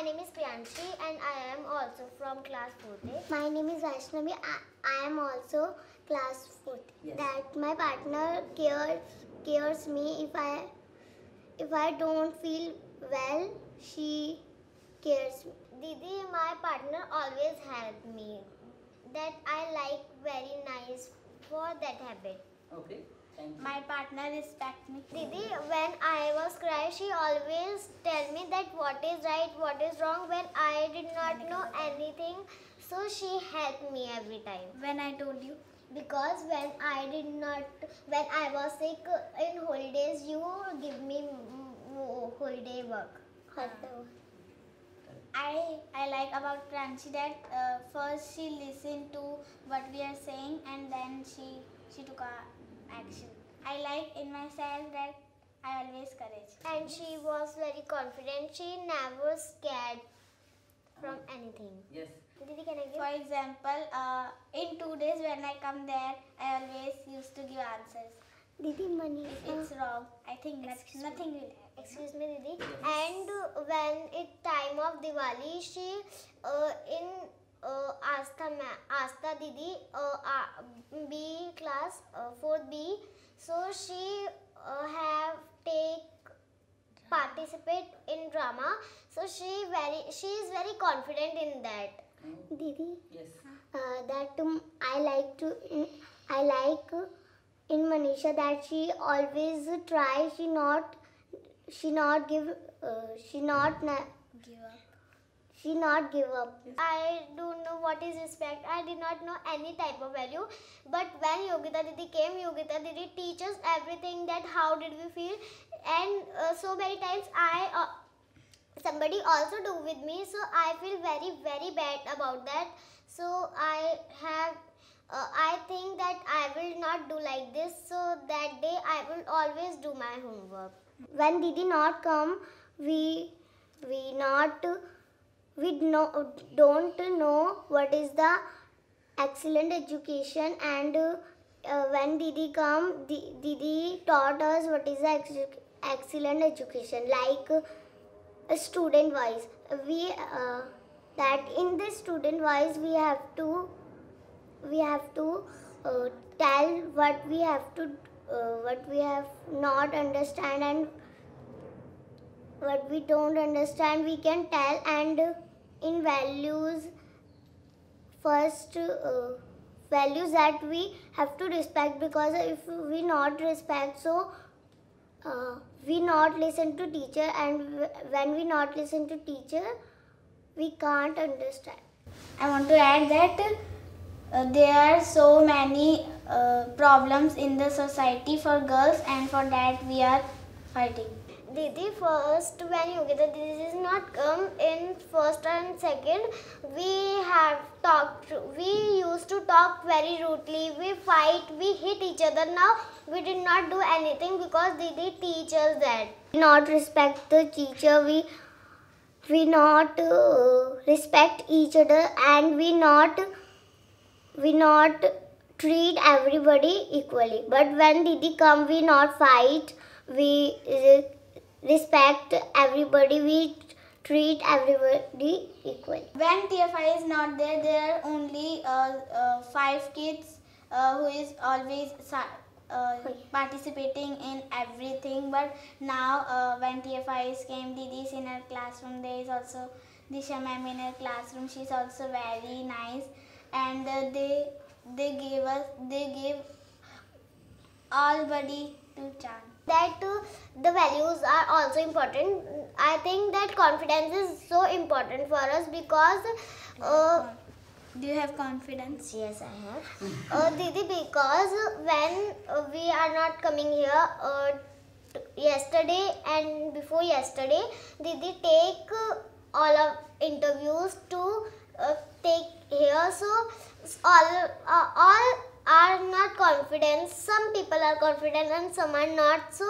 name is Priyanshi and I am also from class 4th. My name is Vaishnavi. I am also class 4th. Yes. That my partner cares me if I don't feel well, she cares me. Didi, my partner always help me. That I like very nice for that habit. Okay, thank you. My partner respect me. Didi, when I was crying, she always tell me that what is right, what is wrong when I did not know anything. So she helped me every time. When I told you. Because when I was sick in holidays, you give me holiday work. I like about Pranchi that first she listened to what we are saying and then she took a action. I like in myself that I always courage. And she was very confident. She never scared from anything. Yes. Didi, can I give? For example, in 2 days when I come there, I always used to give answers. Didi, money. If it's wrong, I think nothing will happen. Excuse me, Didi. And when it time of Diwali, she in Asta Didi B class 4th B. So she have participate in drama. So she is very confident in that. Didi, Yes. I like in Manisha that she always try. She not give up. I don't know what is respect. I did not know any type of value. But when Yogita Didi came, Yogita Didi teaches everything that how did we feel. And so many times somebody also do with me. So I feel very, very bad about that. So I think that I will not do like this. So that day I will always do my homework. When Didi not come, we don't know what is the excellent education, and when Didi come, Didi taught us what is the excellent education, like student wise. That in this student wise we have to tell what we have not understand and what we don't understand. We can tell, and in values, first values that we have to respect, because if we not respect, so we not listen to teacher, and when we not listen to teacher, we can't understand. I want to add that there are so many problems in the society for girls, and for that we are fighting. Didi, first when Yogita Didi is not come in first and second, we used to talk very rudely, we fight, we hit each other. Now we did not do anything because Didi teaches that. Not respect the teacher, we not respect each other, and we not treat everybody equally. But when Didi come, we not fight, we respect everybody, we treat everybody equally. When TFI is not there, there are only 5 kids who is always participating in everything. But now when TFIs came, Didi is in her classroom. There is also Disha ma'am in her classroom. She is also very nice, and they gave all body to chant. That the values are also important. I think that confidence is so important for us because do you have confidence? yes, I have. Didi, because when we are not coming here yesterday and before yesterday, Didi take all of interviews to take here. So all are not confident. Some people are confident and some are not. So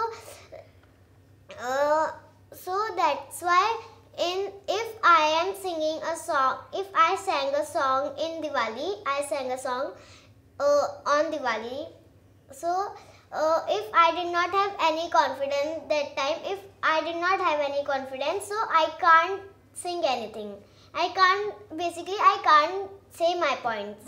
that's why if I am singing a song, if I sang a song in Diwali, I sang a song on Diwali. So if I did not have any confidence that time, if I did not have any confidence, so I can't sing anything. I can't say my points.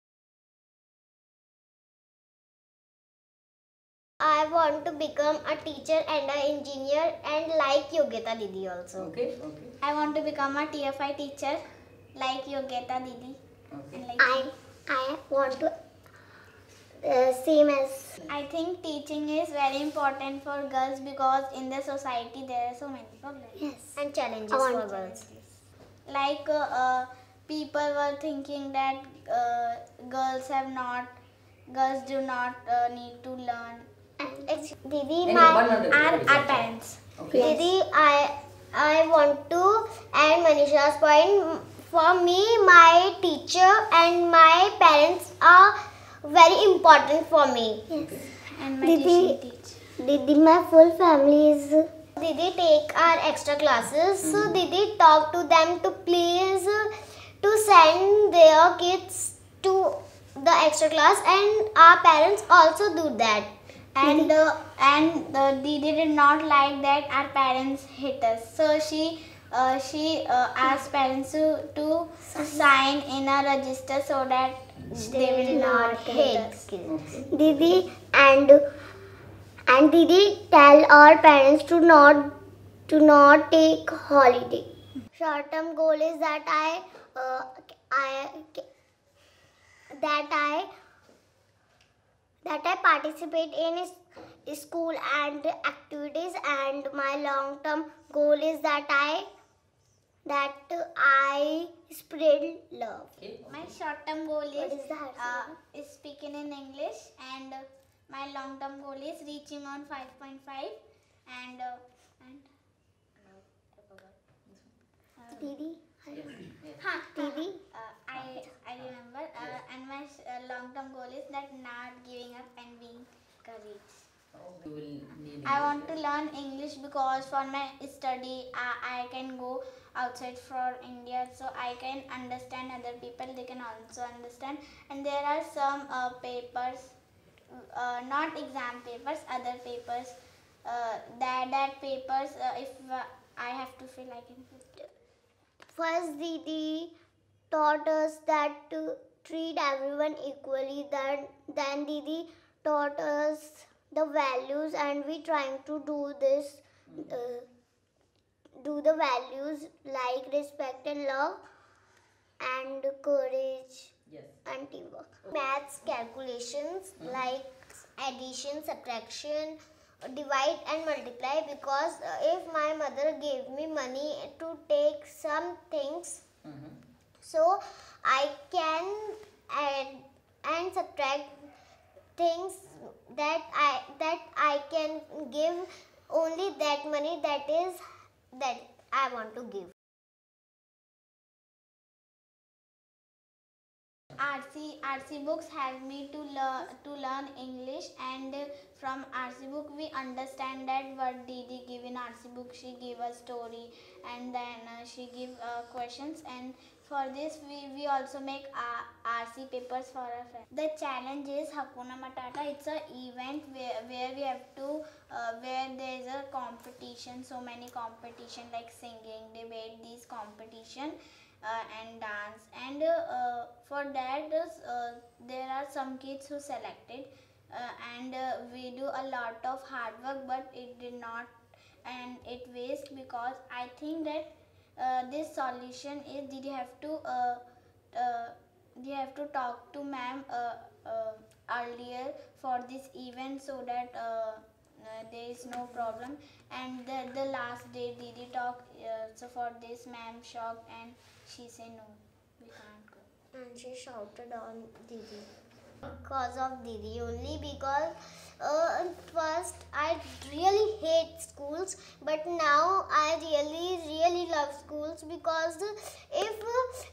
I want to become a teacher and an engineer and like Yogita Didi also. Okay. I want to become a TFI teacher like Yogita Didi. Okay. And like I want to same as. I think teaching is very important for girls because in the society there are so many problems. Yes. And challenges I for want girls. Like people were thinking that girls do not need to learn. Didi, Any my one word, Our please. parents. Okay. Didi, I want to add Manisha's point. For me, my teacher and my parents are very important for me. Yes. And my Didi- tuition teacher. Didi, my full family is. Didi take our extra classes. So Didi talk to them to please to send their kids to the extra class, and our parents also do that. And Didi did not like that our parents hit us. So she asked parents to sign in a register so that they will not hate us. Okay. Didi and Didi tell our parents to not take holiday. Short term goal is that I participate in school and activities, and my long term goal is that I spread love. Okay. My short-term goal What is is that? is speaking in English, and my long-term goal is reaching on 5.5, and Didi, Yes. Didi. I remember, and my long-term goal is that not giving up and being courage. You will need I want English, to learn English because for my study I can go outside for India, so I can understand other people, they can also understand, and there are some papers, not exam papers, other papers, that papers if I have to fill, I can fill. First, Didi taught us that to treat everyone equally. Then Didi taught us the values, and we trying to do this. Do the values like respect and love, and courage Yes. and teamwork. Maths calculations like addition, subtraction, divide and multiply, because if my mother gave me money to take some things, Mhm. so I can add and subtract things that I can give only that money that I want to give. RC books help me to learn English, and from RC book we understand that what Didi give in RC book. She give a story, and then she give questions, and for this we also make RC papers for our friends. The challenge is Hakuna Matata. It's a event where we have to where there is a competition, so many competition like singing, debate, these competition. And dance, and for that there are some kids who selected, and we do a lot of hard work, but it did not, and it waste, because I think that this solution is did you have to talk to ma'am earlier for this event, so that there is no problem, and the last day Didi talk, so for this ma'am shocked, and she said no, we can't go. And she shouted on Didi. Because of Didi only, because first I really hate schools, but now I really love schools, because if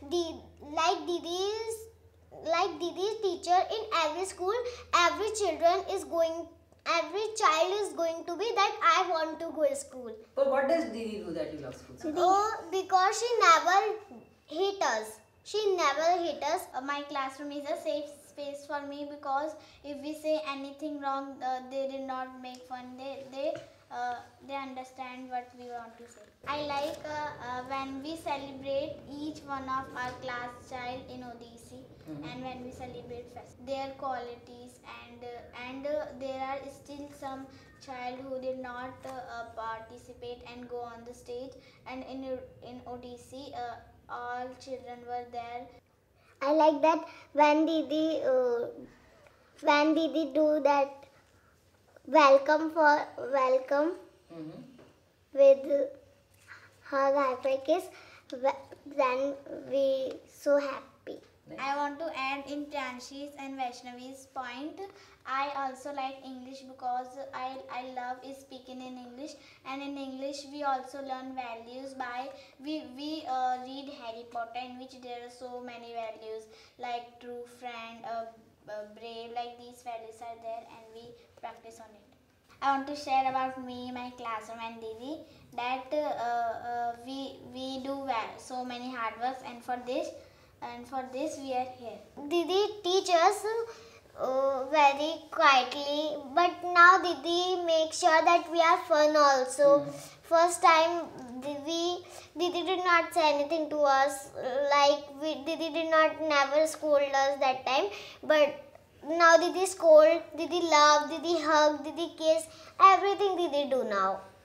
like Didi's teacher in every school, every child is going to be that I want to go to school. But what does Didi do that you love school? Because she never hit us. My classroom is a safe space for me, because if we say anything wrong, they did not make fun. They understand what we want to say. I like when we celebrate each one of our class child in ODC, and when we celebrate their qualities, and there are still some child who did not participate and go on the stage, and in ODC all children were there. I like that when Didi do that welcome with hug, high five, kiss, then we so happy. I want to add in Pranshi's and Vaishnavi's point. I also like English because I love speaking in English, and in English we also learn values by we read Harry Potter, in which there are so many values like true friend, brave, like these values are there, and we practice on it. I want to share about me, my classroom, and Didi that we do so many hard works, and for this we are here. Didi teaches very quietly, but now Didi makes sure that we are fun also. First time Didi did not say anything to us, Didi did not never scold us that time, but now Didi scold, Didi love, Didi hug, Didi kiss, everything Didi do now.